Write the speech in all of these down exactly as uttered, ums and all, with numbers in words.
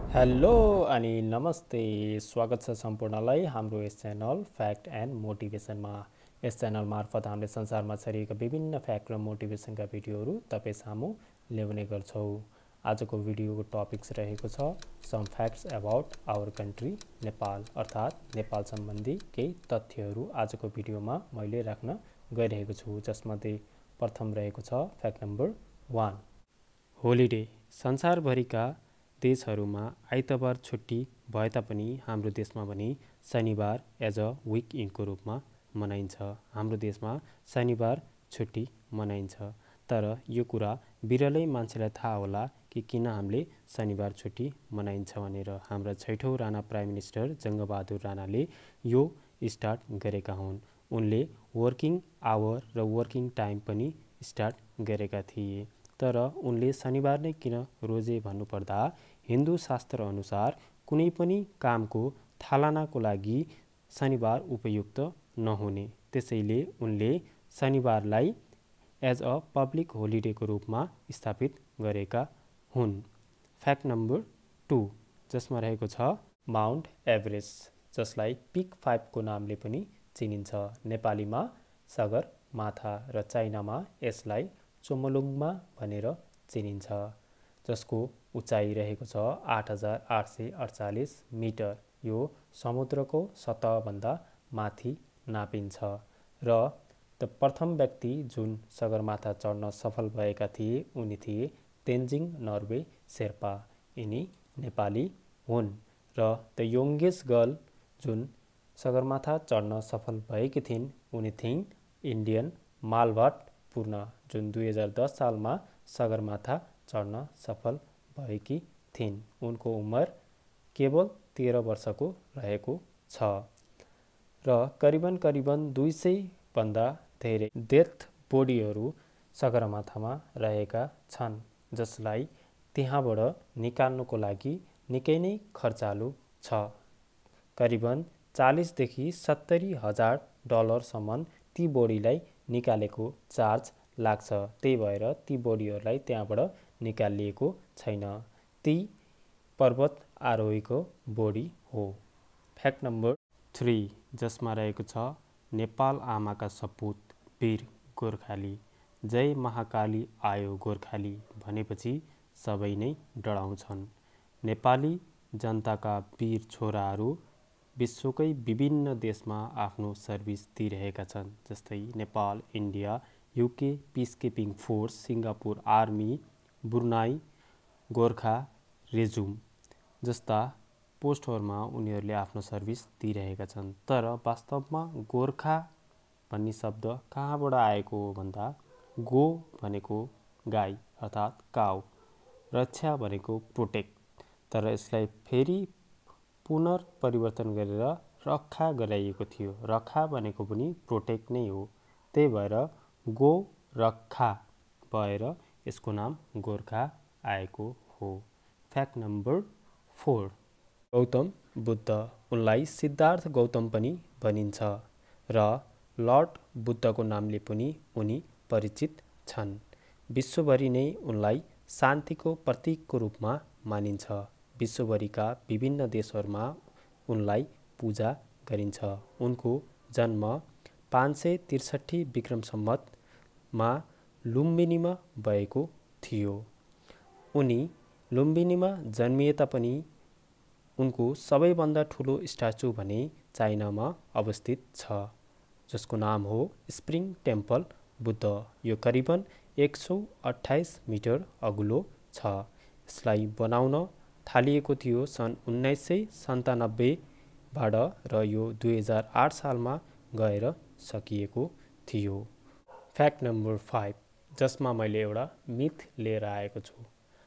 Hello अनि नमस्ते स्वागत छ सम्पूर्णलाई हाम्रो यस च्यानल फ्याक्ट एन्ड मोटिभेसनमा। यस च्यानल मार्फत हामीले संसारमा छरिएका विभिन्न फ्याक्ट र मोटिभेसनका भिडियोहरू तपाईँ सामु ल्याउने गर्छौँ। आजको भिडियोको टपिक्स रहेको छ some facts about our country Nepal, अर्थात् नेपाल सम्बन्धी केही तथ्यहरू आजको भिडियोमा मैले राख्न गइरहेको छु, जसमध्ये प्रथम रहेको छ फ्याक्ट नम्बर वान। होलिडे। संसारभरिका देशहरूमा आइतबार छुट्टी भए तापनि हाम्रो देशमा भने शनिबार एज अ विकएन्डको रूपमा मनाइन्छ। हाम्रो देशमा शनिबार छुट्टी मनाइन्छ, तर यो कुरा बिरलै मान्छेलाई थाहा होला कि किन हामीले शनिबार छुट्टी मनाइन्छ भनेर। हाम्रा छैठौँ राणा प्राइम मिनिस्टर जङ्गबहादुर राणाले यो स्टार्ट गरेका हुन्। उनले वर्किङ आवर र वर्किङ टाइम पनि स्टार्ट गरेका थिए, तर उनले शनिबार नै किन रोजे भन्नुपर्दा हिन्दू शास्त्र अनुसार कुनै पनि कामको थालनाको लागि शनिबार उपयुक्त नहुने, त्यसैले उनले शनिबारलाई एज अ पब्लिक होलिडेको रूपमा स्थापित गरेका हुन्। फ्याक्ट नम्बर टू, जसमा रहेको छ माउन्ट एभरेस्ट, जसलाई पिक फाइभको नामले पनि चिनिन्छ। नेपालीमा सगरमाथा र चाइनामा यसलाई चोमोलुङमा भनेर चिनिन्छ, जसको उचाइ रहेको छ आठ हजार आठ सय अडचालिस मिटर। यो समुद्रको सतहभन्दा माथि नापिन्छ र त प्रथम व्यक्ति जुन सगरमाथा चढ्न सफल भएका थिए उनी थिए तेन्जिङ नर्वे शेर्पा। यिनी नेपाली हुन्। र द यङ्गेस्ट गर्ल जुन सगरमाथा चढ्न सफल भएकी थिइन् उनी थिइन् इन्डियन मालभाट पूर्ण, जुन दुई हजार दस सालमा सगरमाथा चढ्न सफल भएकी थिइन्। उनको उमेर केवल तेह्र वर्षको रहेको छ र करिबन करिबन दुई सय भन्दा धेरै डेथ बोडीहरू सगरमाथामा रहेका छन्, जसलाई त्यहाँबाट निकाल्नुको लागि निकै नै खर्चालु छ। करिबन चालिसदेखि सत्तरी हजार डलरसम्म ती बोडीलाई निकालेको चार्ज लाग्छ। त्यही भएर ती बोडीहरूलाई त्यहाँबाट निकालिएको छैन। ती पर्वत आरोहीको बोडी हो। फ्याक्ट नम्बर थ्री, जसमा रहेको छ नेपाल आमाका सपुत वीर गोर्खाली। जय महाकाली आयो गोर्खाली भनेपछि सबै नै डराउँछन्। नेपाली जनताका वीर छोराहरू विश्वकै विभिन्न देशमा आफ्नो सर्भिस दिइरहेका छन्, जस्तै Nepal, India, UK peace keeping force, Singapore army, Brunei, Gorkha रेजुम जस्ता पोस्टहरूमा उनीहरूले आफ्नो सर्भिस दिइरहेका छन्। तर वास्तवमा गोर्खा भन्ने शब्द कहाँबाट आएको हो भन्दा गो भनेको गाई अर्थात् काउ, रक्षा भनेको प्रोटेक्ट, तर यसलाई फेरि पुनर्परिवर्तन गरेर रक्षा गराइएको थियो। रक्षा भनेको पनि प्रोटेक्ट नै हो, त्यही भएर गो रक्षा भएर यसको नाम गोर्खा आएको हो। Fact number four, Gautam Buddha. उनलाई सिद्धार्थ गौतम पनि भनिन्छ र लर्ड बुद्धको नामले पनि उनी परिचित छन्। विश्वभरि नै उनलाई शान्तिको प्रतीकको रूपमा मानिन्छ। विश्वभरिका विभिन्न देशहरूमा उनलाई पूजा गरिन्छ। उनको जन्म पाँच सय त्रिसठी विक्रम सम्वतमा लुम्बिनीमा भएको थियो। उनी लुम्बिनीमा जन्मिए तापनि उनको सबैभन्दा ठुलो स्ट्याचु भने चाइनामा अवस्थित छ, जसको नाम हो स्प्रिङ टेम्पल बुद्ध। यो करिबन एक सौ अठाइस मिटर अग्लो छ। यसलाई बनाउन थालिएको थियो सन् उन्नाइस सय सन्तानब्बेबाट र यो दुई हजार आठ सालमा गएर सकिएको थियो। फ्याक्ट नम्बर फाइभ, जसमा मैले एउटा मिथ लिएर आएको छु।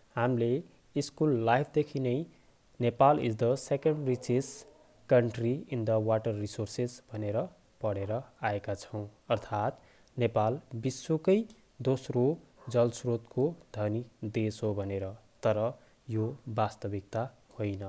हामीले स्कुल लाइफदेखि नै Nepal is the second richest country in the water resources भनेर पढेर आएका छौँ, अर्थात् नेपाल विश्वकै दोस्रो जलस्रोतको धनी देश हो भनेर। तर यो वास्तविकता होइन।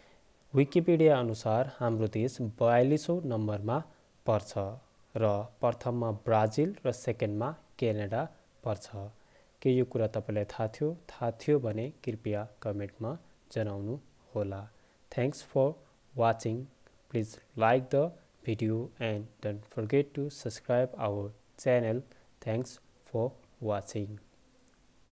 विकिपिडिया अनुसार हाम्रो देश बयालिसौँ नम्बरमा पर्छ र प्रथममा ब्राजिल र सेकेन्डमा क्यानाडा पर्छ। के यो कुरा तपाईँलाई थाहा थियो? थाहा थियो भने कृपया कमेन्टमा जनाउनु होला। Thanks for watching. Please like the video and don't forget to subscribe our channel. Thanks for watching.